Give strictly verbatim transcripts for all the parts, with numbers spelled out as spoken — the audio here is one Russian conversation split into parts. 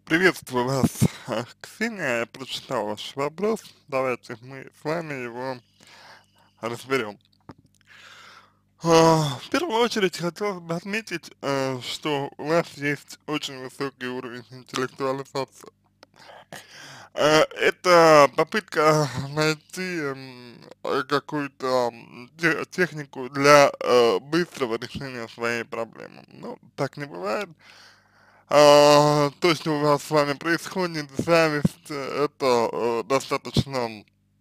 Приветствую вас, а, Ксения. Я прочитал ваш вопрос. Давайте мы с вами его разберем. А, В первую очередь хотелось бы отметить, э, что у вас есть очень высокий уровень интеллектуализации. Э, Это попытка найти м, э, какую-то м, те- технику для э, быстрого решения своей проблемы. Ну, так не бывает. А, то, что у вас с вами происходит, зависть, э, это э, достаточно,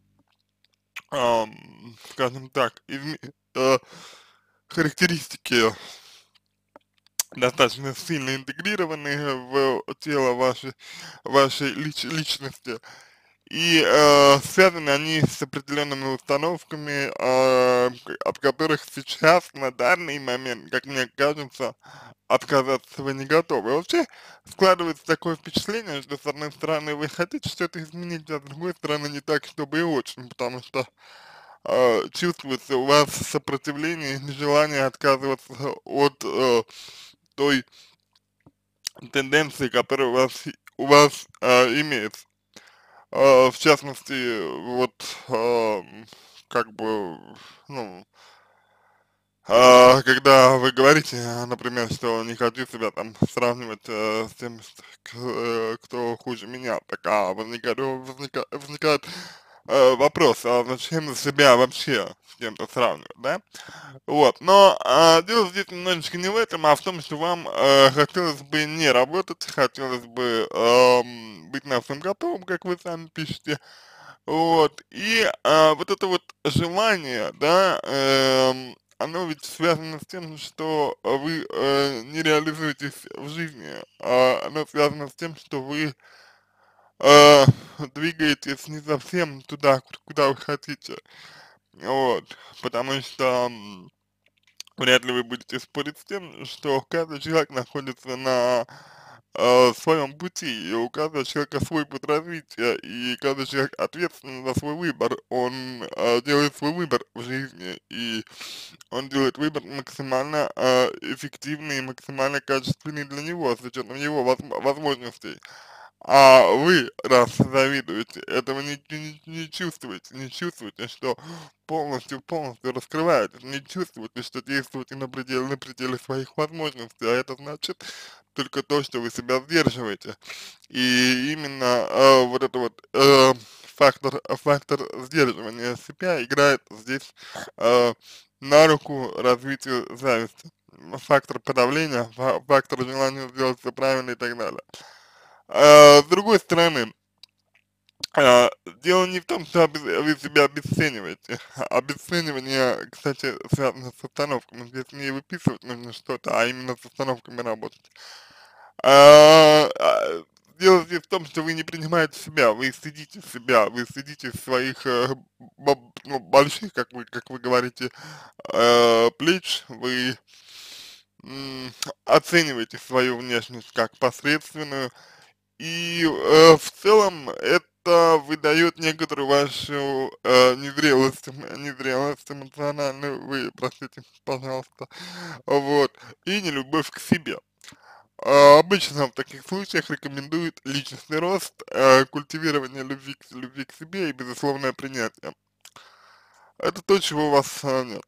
ам, скажем так, изме- э, характеристики достаточно сильно интегрированы в тело вашей, вашей лич- личности. И э, связаны они с определенными установками, э, к- от которых сейчас, на данный момент, как мне кажется, отказаться вы не готовы. Вообще складывается такое впечатление, что с одной стороны вы хотите что-то изменить, а с другой стороны не так, чтобы и очень, потому что э, чувствуется у вас сопротивление, нежелание отказываться от э, той тенденции, которая у вас, у вас э, имеется. Э, в частности, вот, э, как бы, ну, а, когда вы говорите, а, например, что не хочу себя там сравнивать э, с тем, с- к- э, кто хуже меня, так а возникает, возника- возникает э, вопрос, а зачем себя вообще с кем-то сравнивать, да? Вот, но а, дело здесь немножечко не в этом, а в том, что вам э, хотелось бы не работать, хотелось бы эм, быть на всем готовым, как вы сами пишете, вот, и а, вот это вот желание, да, эм, оно ведь связано с тем, что вы э, не реализуетесь в жизни, а оно связано с тем, что вы э, двигаетесь не совсем туда, ку- куда вы хотите, вот, потому что м, вряд ли вы будете спорить с тем, что каждый человек находится на э, своем пути, и у каждого человека свой путь развития, и каждый человек ответственен за свой выбор, он э, делает свой выбор в жизни, и он делает выбор максимально э, эффективный и максимально качественный для него, с учетом его возм- возможностей. А вы, раз завидуете, этого не, не, не чувствуете, не чувствуете, что полностью, полностью раскрываетесь, не чувствуете, что действуете на пределе, на пределе своих возможностей, а это значит только то, что вы себя сдерживаете. И именно э, вот это вот э, фактор, фактор сдерживания себя играет здесь э, на руку развитию зависти. Фактор подавления, фа- фактор желания сделать все правильно и так далее. А, с другой стороны, а, дело не в том, что обез- вы себя обесцениваете. Обесценивание, кстати, связано с установками. Здесь не выписывать нужно что-то, а именно с установками работать. А, а, дело здесь в том, что вы не принимаете себя, вы стыдите себя, вы стыдите своих э, бо- ну, больших, как вы, как вы говорите, э, плеч, вы м, оцениваете свою внешность как посредственную, и э, в целом это выдает некоторую вашу э, незрелость, эм- незрелость эмоциональную, вы, простите, пожалуйста, вот, и нелюбовь к себе. А, Обычно в таких случаях рекомендуют личностный рост, э, культивирование любви к, любви к себе и безусловное принятие. Это то, чего у вас э, нет.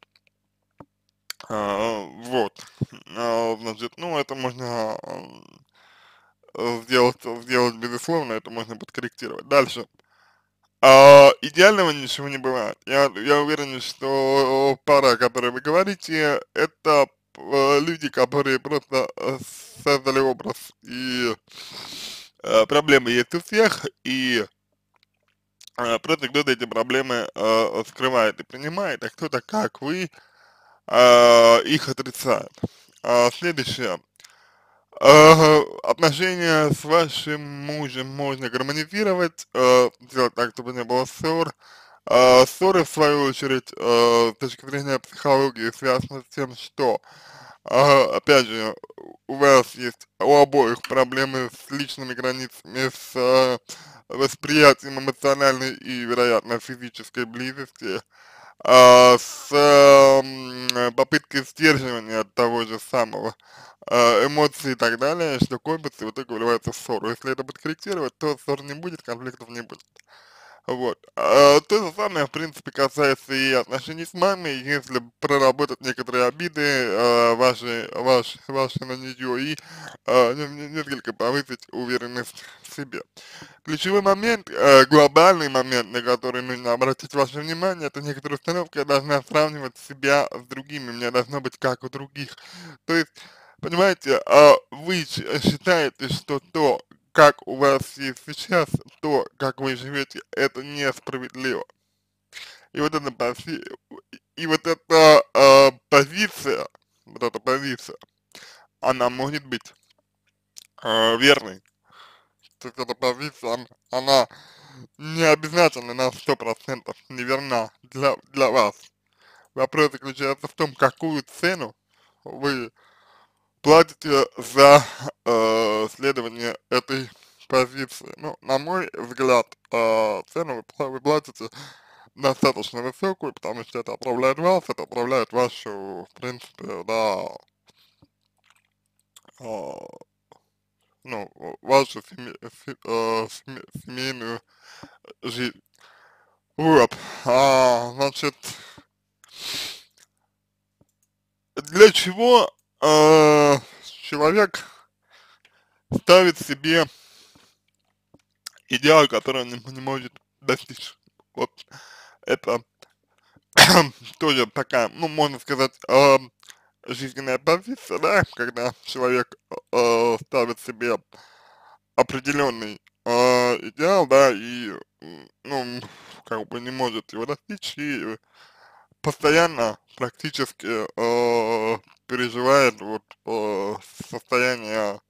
А, вот, А, значит, ну это можно э, сделать, сделать безусловно, это можно подкорректировать. Дальше. А, идеального ничего не бывает. Я, я уверен, что пара, о которой вы говорите, это э, люди, которые просто э, создали образ, и э, проблемы есть у всех, и э, просто кто-то эти проблемы э, скрывает и принимает, а кто-то, как вы, э, их отрицает. А, следующее. Э, отношения с вашим мужем можно гармонизировать, э, сделать так, чтобы не было ссор. А, ссоры, в свою очередь, э, с точки зрения психологии, связаны с тем, что, а, опять же, у вас есть у обоих проблемы с личными границами, с э, восприятием эмоциональной и, вероятно, физической близости. а, с м, попыткой сдерживания того же самого а, эмоций и так далее, что копится и в итоге выливается в ссору. Если это подкорректировать, то ссор не будет, конфликтов не будет. Вот. А, то же самое, в принципе, касается и отношений с мамой, если проработать некоторые обиды а, ваши, ваш, ваши на нее и а, не- не- несколько повысить уверенность в себе. Ключевой момент, э, глобальный момент, на который нужно обратить ваше внимание, это некоторые установки, я должна сравнивать себя с другими, мне должно быть как у других. То есть, понимаете, а вы щ- считаете, что то, как у вас есть сейчас, то, как вы живете, это несправедливо. И вот эта, пози- и вот эта э, позиция, вот эта позиция, она может быть э, верной. То есть эта позиция, она, она не обязательно на сто процентов неверна для, для вас. Вопрос заключается в том, какую цену вы платите за э, следование этой позиции. Ну, на мой взгляд, э, цену вы, пла- вы платите достаточно высокую, потому что это отправляет вас, это отправляет вашу, в принципе, да, э, ну, вашу семе- се- э, семе- семейную жизнь. Вот, а, значит, для чего э, человек ставит себе идеал, который он не, не может достичь? Вот это тоже такая, ну, можно сказать, э, жизненная позиция, да, когда человек э, ставит себе определенный э, идеал, да, и, м, ну, как бы не может его достичь, и постоянно практически э, переживает вот э, состояние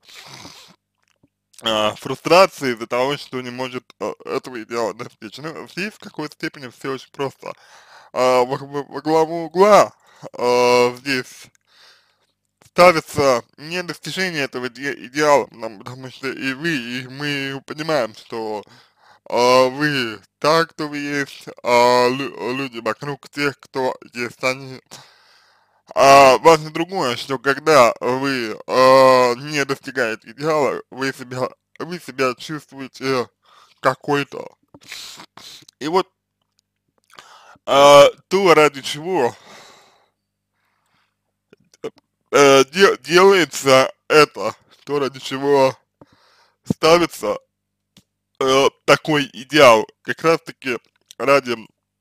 а, фрустрации из-за того, что не может а, этого идеала достичь. Ну, здесь в какой-то степени все очень просто. А, во, во- во главу угла а, здесь ставится не достижение этого иде- идеала, нам- потому что и вы, и мы понимаем, что а, вы так, кто вы есть, а лю- люди вокруг тех, кто есть они. А важно другое, что когда вы а, не достигаете идеала, вы себя, вы себя чувствуете какой-то. И вот а, то, ради чего э, де- делается это, то, ради чего ставится э, такой идеал, как раз таки ради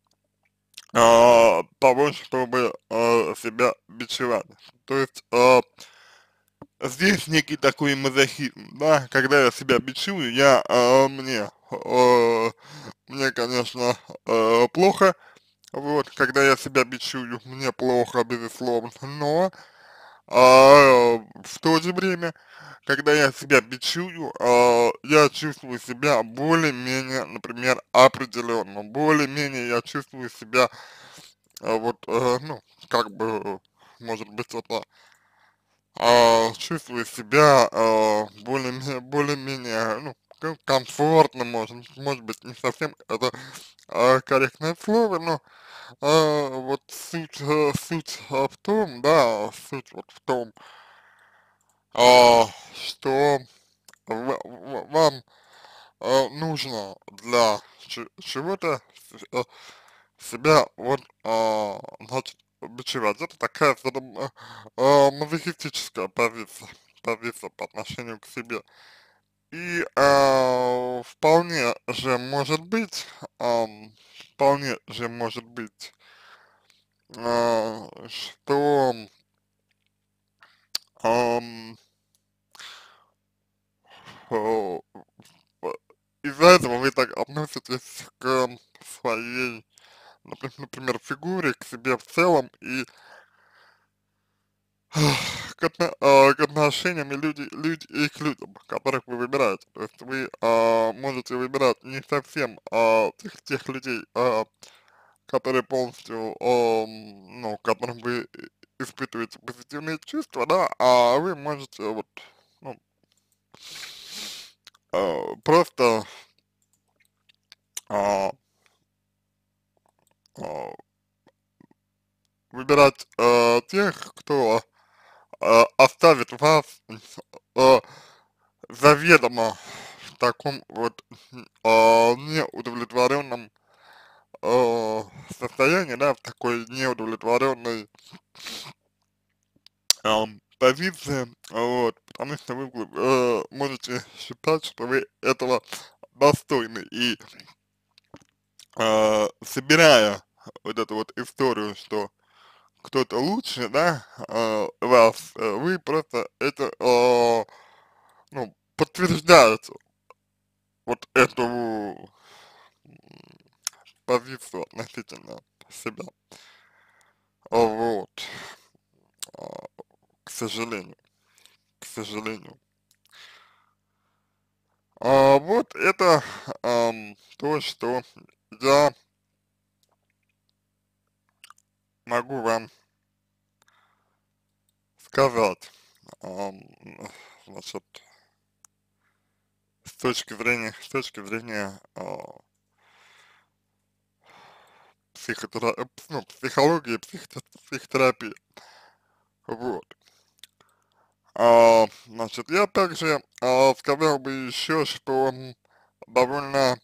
а, того, чтобы а, себя бичевать. То есть а, здесь некий такой мазохизм, да, когда я себя бичую, я, а, мне, а, мне, конечно, а, плохо, вот, когда я себя бичую, мне плохо, безусловно, но а, в то же время, когда я себя бичую, а, я чувствую себя более-менее, например, определенно, более-менее я чувствую себя, а, вот, э, ну, как бы, может быть, это а, чувствую себя а, более-менее, более-менее, ну, ком- комфортно, может, может быть, не совсем это а, корректное слово, но а, вот суть, э, суть а, в том, да, суть вот в том, а, что в- в- вам а, нужно для ч- чего-то с- э, себя вот, а, значит, бичевать. Это такая скажем, э, а, мазохистическая позиция, позиция по отношению к себе. И а, вполне же может быть, ам, вполне же может быть, а, что ам, о, э, из-за этого вы так относитесь к своей, напри- например, фигуре, к себе в целом и к, отно- а, к отношениям и, люди, люди, и к людям, которых вы выбираете. То есть вы а, можете выбирать не совсем а, тех, тех людей, а, которые полностью, ам, ну, к которым вы и- испытываете позитивные чувства, да, а вы можете вот, ну, а, просто а, а, выбирать э, тех, кто э, оставит вас э, заведомо в таком вот э, неудовлетворенном э, состоянии, да, в такой неудовлетворенной э, позиции, вот, потому что вы э, можете считать, что вы этого достойны, и э, собирая вот эту вот историю, что кто-то лучше, да, э, вас, э, вы просто это, э, ну, подтверждаете вот эту м, позицию относительно себя, вот, а, к сожалению, к сожалению. А, вот это ам, то, что я могу вам сказать, ам, значит, с точки зрения, с точки зрения а, психотера... э, п- ну, психологии, психо- психотерапии, вот. А, значит, я также а, сказал бы еще, что м, довольно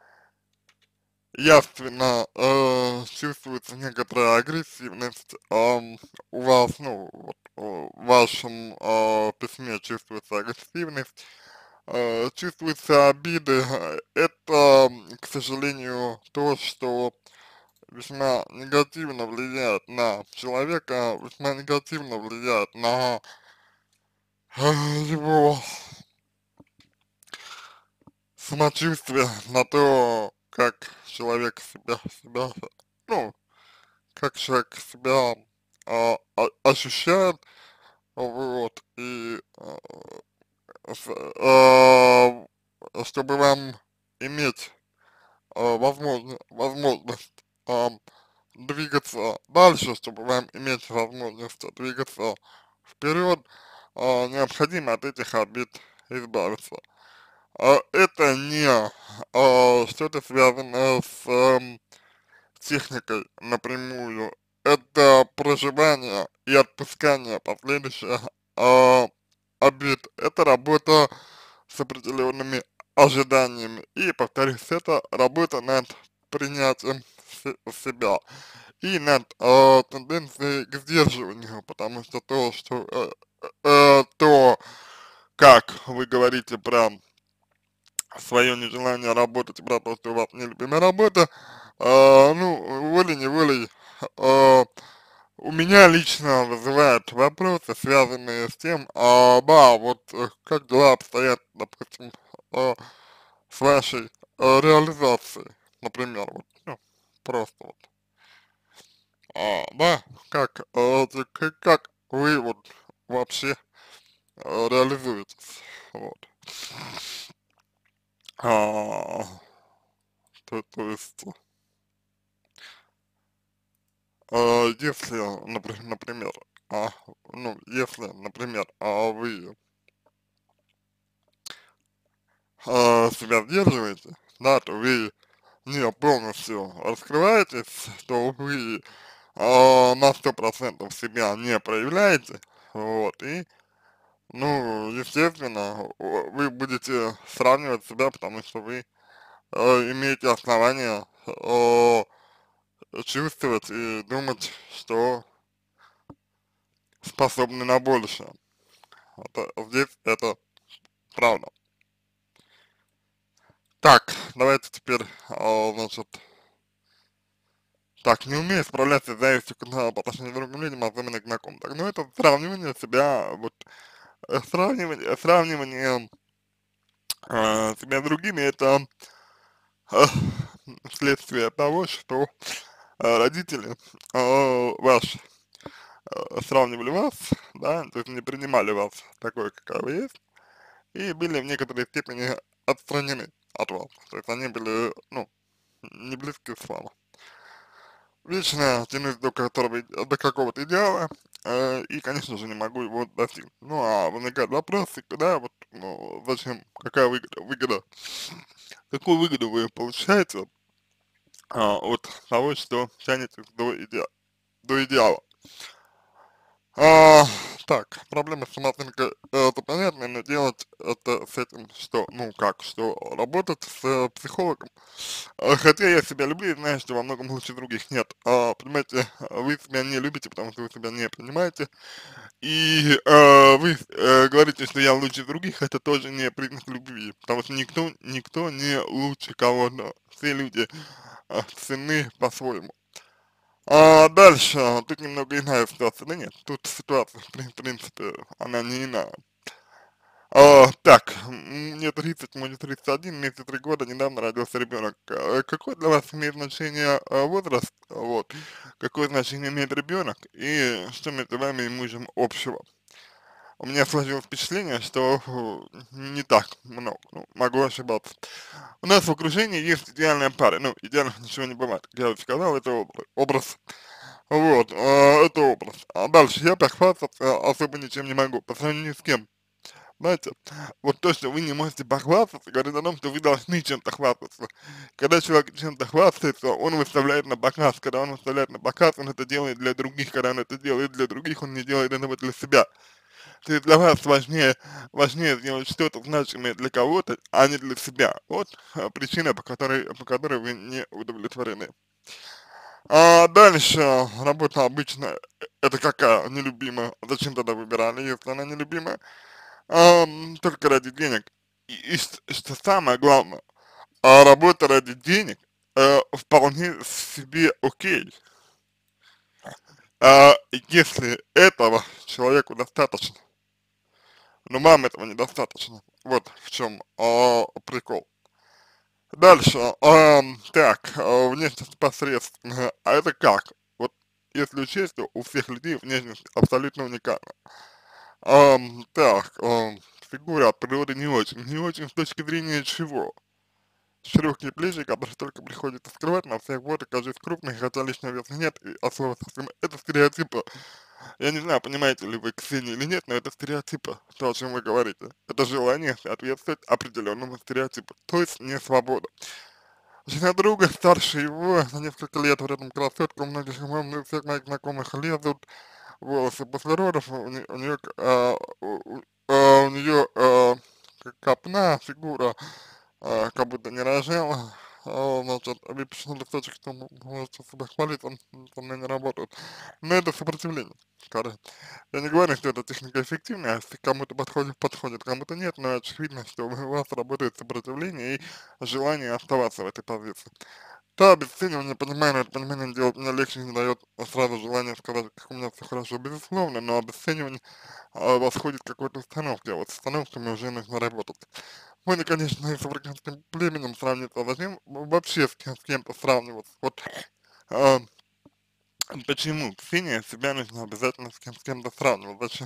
явственно э, чувствуется некоторая агрессивность ам, у вас, ну, вот, э, в вашем э, письме чувствуется агрессивность, э, чувствуются обиды. э, Это, м, к сожалению, то, что весьма негативно влияет на человека, весьма негативно влияет на э, его самочувствие, на то, как человек себя, себя, ну, как человек себя а, а- ощущает, вот, и а, с- а, чтобы вам иметь а, возможно, возможность а, двигаться дальше, чтобы вам иметь возможность двигаться вперед, а, необходимо от этих обид избавиться. А, это не а, что-то связанное с эм, техникой напрямую, это проживание и отпускание последующих а, обид, это работа с определенными ожиданиями, и, повторюсь, это работа над принятием се- себя и над а, тенденцией к сдерживанию, потому что то, что э, э, то, как вы говорите про свое нежелание работать, про то, что у вас нелюбимая работа, а, ну, волей-неволей, а, у меня лично вызывает вопросы, связанные с тем, а, да, вот э, как дела обстоят, допустим, а, с вашей а, реализацией, например, вот, ну, просто вот, а, да, как, а, вот, как, как вы вот вообще а, реализуетесь, вот, а, то, то есть, а, если, напри- например, а, ну, если, например, а, вы а, себя сдерживаете, да, то вы не полностью раскрываетесь, то вы а, на сто процентов себя не проявляете, вот, и, ну, естественно, о- вы будете сравнивать себя, потому что вы э, имеете основания э, чувствовать и думать, что способны на большее. Это, здесь это правда. Так, давайте теперь, а, значит, так, не умею справляться с завистью к- на- по отношению к другим людям, особенно к знакомым. Так, ну это сравнивание себя, вот, э, сравнивание, сравнивание э, себя с другими, это э, следствие того, что э, родители э, ваши э, сравнивали вас, да, то есть не принимали вас такой, какая вы есть, и были в некоторой степени отстранены от вас. То есть они были, ну, не близки с вами. Вечно тянусь до которого, до какого-то идеала, э, и, конечно же, не могу его достигнуть. Ну, а возникает вопрос, и да, вот, ну, зачем, какая выгода, выгода, какую выгоду вы получаете а, от того, что тянетесь до, иде, до идеала. А, так, проблема с самооценкой, э, это понятно, но делать это с этим что, ну как, что работать с э, психологом. Э, хотя я себя люблю и знаю, что во многом лучше других. Нет, а, понимаете, вы себя не любите, потому что вы себя не принимаете. И э, вы э, говорите, что я лучше других, это тоже не признак любви, потому что никто, никто не лучше кого-то. Все люди э, ценны по-своему. А дальше, а, тут немного иная ситуация. Да нет, тут ситуация, в прин- принципе, она не иная. А, так, м, мне тридцать, мне тридцать один, мне три года, недавно родился ребенок. А, какое для вас имеет значение а, возраст, вот, какое значение имеет ребенок и что между вами и мужем общего? У меня сложилось впечатление, что э, не так много, ну, могу ошибаться. У нас в окружении есть идеальная пара, ну, идеально ничего не бывает, как я уже сказал, это обра- образ. Вот, а, это образ. А дальше я похвастаться особо ничем не могу, по сравнению с кем. Знаете, вот то, что вы не можете похвастаться, говорит о том, что вы должны чем-то хвастаться. Когда человек чем-то хвастается, он выставляет на показ. Когда он выставляет на показ, он это делает для других. Когда он это делает для других, он не делает этого для себя. То есть для вас важнее, важнее сделать что-то значимое для кого-то, а не для себя. Вот а, причина, по которой, по которой вы не удовлетворены. А дальше, работа обычно, э, это какая? Нелюбимая. Зачем тогда выбирали, если она нелюбимая? Ам, только ради денег. И, и ш- что самое главное, а работа ради денег э, вполне себе окей. А если этого человеку достаточно, но вам этого недостаточно. Вот в чем а, прикол. Дальше, ам, так, а, внешность посредственная. А это как? Вот если учесть, что у всех людей внешность абсолютно уникальна. Ам, так, ам, фигура от природы не очень. Не очень с точки зрения чего? Широкие плечи, которые только приходится скрывать, на всех фото кажется крупный, хотя лишнего веса нет, и от слова совсем. Это стереотипы. Я не знаю, понимаете ли вы Ксению или нет, но это стереотипы, то, о чем вы говорите. Это желание соответствовать определенному стереотипу, то есть не свобода. Жена друга старше его на несколько лет, в этом красотка, у многих, у всех моих знакомых лезут волосы после родов, у, не- у нее, а, у, у- а, у нее а, к- копна, фигура, а, как будто не рожала, а, значит, выпущенный листочек, что м- можете себя хвалить, он со мной не работает. Но это сопротивление, скорее. Я не говорю, что эта техника эффективная, если кому-то подходит, подходит, кому-то нет, но очевидно, что у вас работает сопротивление и желание оставаться в этой позиции. Да, обесценивание, понимаю, но это понимание делать мне легче не дает сразу желание сказать, как у меня все хорошо, безусловно, но обесценивание а, восходит к какой-то установке, а вот с установками уже нужно работать. Можно, конечно, и с африканским племенем сравниваться, а зачем вообще с, кем- с кем-то сравниваться? Вот а, почему Ксения себя нужно обязательно с, кем, с кем-то сравнивать, зачем?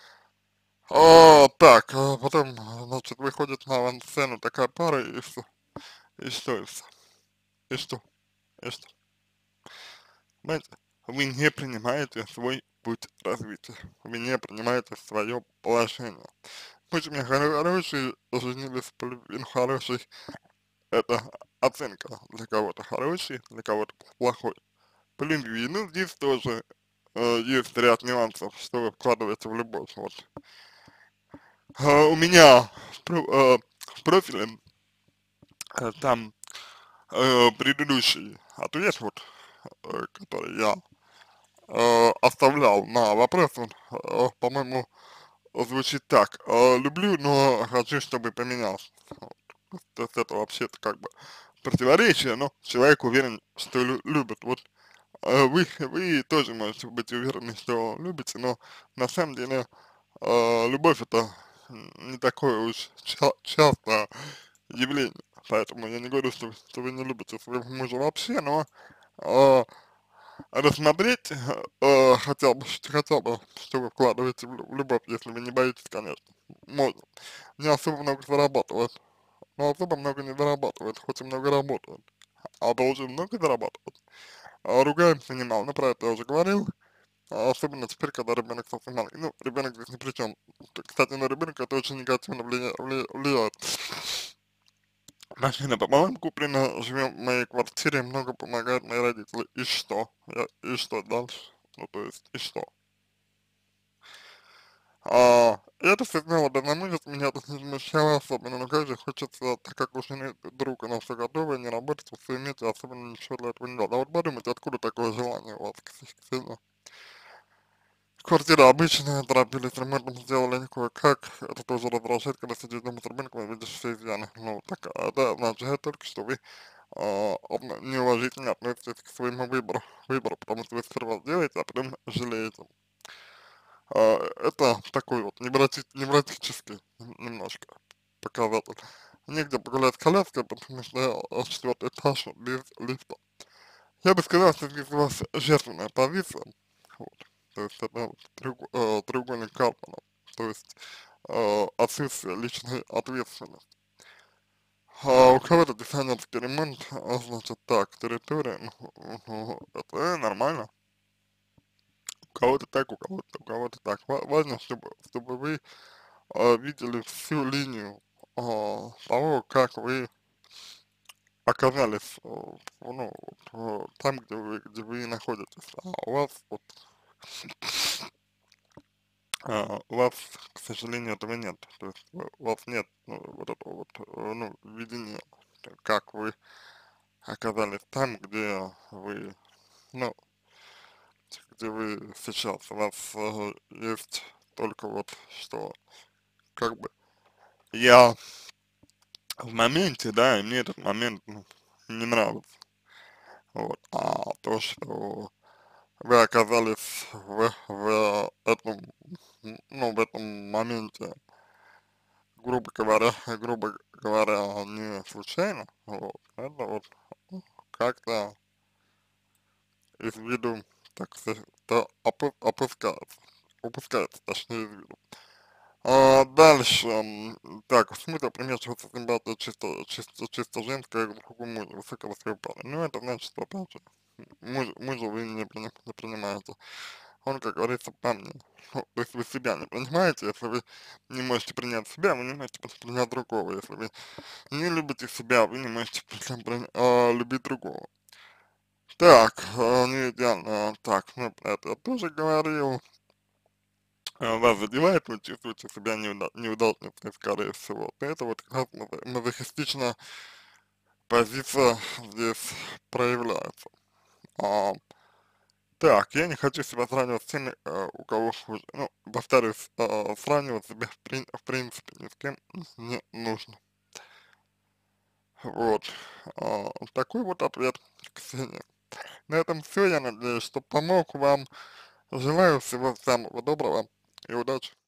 А, так, а потом, а, значит, выходит на авансцену такая пара, и что? И что, и что? И что? И что? Понимаете, вы не принимаете свой путь развития, вы не принимаете свое положение. Пусть у меня хоро- хороший, женились по любви, ну, хороший, это оценка для кого-то хороший, для кого-то плохой. По любви, ну, здесь тоже э, есть ряд нюансов, что вы вкладываете в любовь, вот. А, у меня в, про- э, в профиле э, там э, предыдущий ответ, вот, э, который я э, оставлял на вопрос, он, э, по-моему, звучит так. Э, люблю, но хочу, чтобы поменялся. Вот. То есть это вообще-то как бы противоречие, но человек уверен, что лю- любит. Вот э, вы, вы тоже можете быть уверены, что любите, но на самом деле э, любовь это не такое уж ча- частое явление. Поэтому я не говорю, что, что вы не любите своего мужа вообще, но э, рассмотреть э, хотя бы, ш- хотя бы, что вы вкладываете в, лю- в любовь, если вы не боитесь, конечно, можно. Не особо много зарабатывает, но особо много не зарабатывает, хоть и много работает, а должен много зарабатывать. А ругаемся немало, ну про это я уже говорил, а особенно теперь, когда ребенок совсем маленький. Ну, ребенок здесь ни при чем. Кстати, на ребенка это очень негативно влия- вли- влияет. Машина пополам куплена, живем в моей квартире, много помогают мои родители. И что? Я- и что дальше? Ну, то есть, и что? А, это все сделала без намерения, меня это не смущало особенно, но как же хочется, так как уж иметь друга на все готово, не работать, все иметь, и особенно ничего для этого не делать. А вот подумайте, откуда такое желание у вас, Ксения? Квартира обычная, торопились, ремонтом сделали никакой, как это тоже раздражает, когда сидишь дома с ребенком и видишь все изъяны. Ну, так, а, это означает только, что вы а, обна- неуважительно относитесь к своему выбору, выбору, потому что вы сперва сделаете, а потом жалеете. А, это такой вот невроти невротический немножко показатель. Негде погулять с коляской, потому что а, четвертый этаж без лифта. Я бы сказал, что здесь у вас жертвенная позиция, вот, то есть это вот треуг- э, треугольник Карпмана, то есть э, отсутствие личной ответственности. А у кого-то дизайнерский ремонт, а, значит так, территория, ну, ну, это нормально. У кого-то так, у кого-то, у кого-то так. Ва- Важно, чтобы, чтобы вы а, видели всю линию а, того, как вы оказались, э, ну, вот, э, там, где вы, где вы находитесь. А у вас вот, а, у вас, к сожалению, этого нет. То есть у у вас нет ну, вот этого вот, э, ну, видения, как вы оказались там, где вы, ну, где вы сейчас. У вас э, есть только вот что, как бы, я в моменте, да, и мне этот момент, ну, не нравится. Вот. А то, что вы оказались в, в этом, м, ну, в этом моменте, грубо говоря, грубо говоря, не случайно, вот, это вот как-то из виду, так сказать, то опу- опускается, упускается, точнее, из виду. А дальше, м, так, в смысле примешиваться симпатия чисто, чисто, чисто женская к другому мужу, высокого своего парня. Ну, это значит, что, опять же, муж, мужа вы не, при- не принимаете. Он, как говорится, по мне. Ну, то есть вы себя не принимаете, если вы не можете принять себя, вы не можете принять другого. Если вы не любите себя, вы не можете при- при- а, любить другого. Так, а, не идеально. Так, ну, про это я тоже говорил. А, вас задевает, вы чувствуете себя неуда неудачницей, скорее всего. Это вот как раз мазо мазохистичная позиция здесь проявляется. А, так, я не хочу себя сравнивать с теми, э, у кого хуже. Ну, повторюсь, э, сравнивать себя в, прин в принципе ни с кем не нужно. Вот. А, такой вот ответ, Ксения. На этом все. Я надеюсь, что помог вам. Желаю всего самого доброго и удачи.